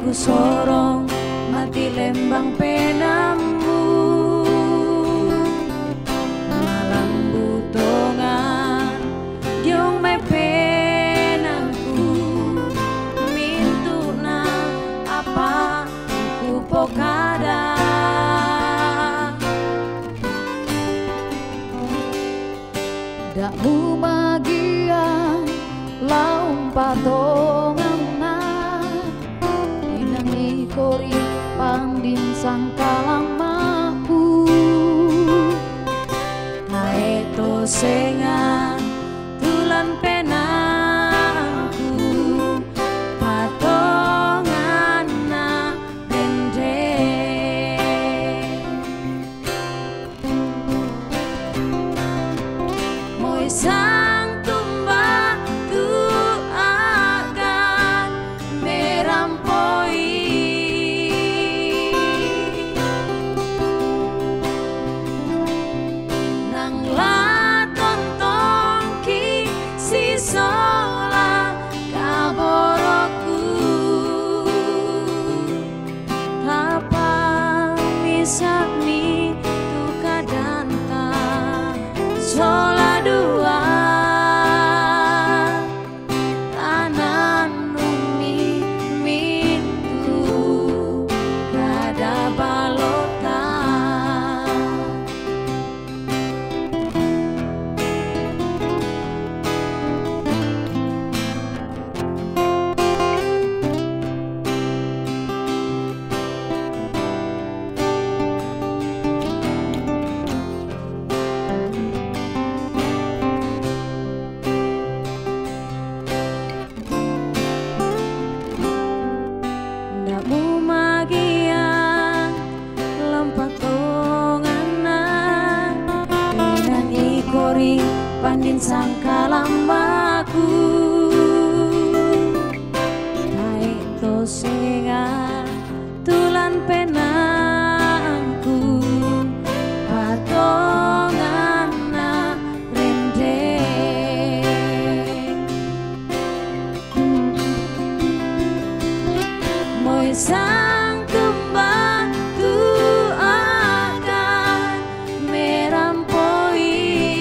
ku sorong mati lembang penamu malam butongan diong me penangku mintuna apa ku pokada dak mumagia laung patongan inangi kori pandin sangkalamaku naeto senga tulan penangku patongan na bende moy sang tumba tu akan merampoi nang la tontong ki si sola kaboroku apa misami tu kadanta sola dua tanan numi mitu gada balota ndamu magia lempat tonganan pinangi kori pandin sangkalamaku naik to singa tulan penangku patongan na rende moy sang kembang tu akan merampoi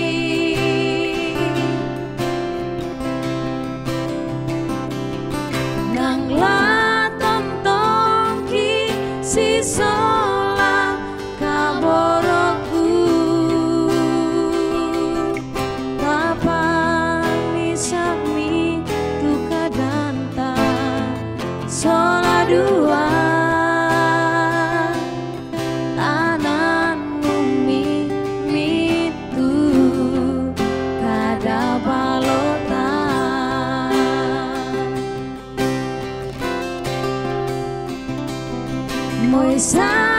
nang la tontong ki si sola kaboroku papan misami tu kadanta sola dua tanan mumi mitu kada balota moy sang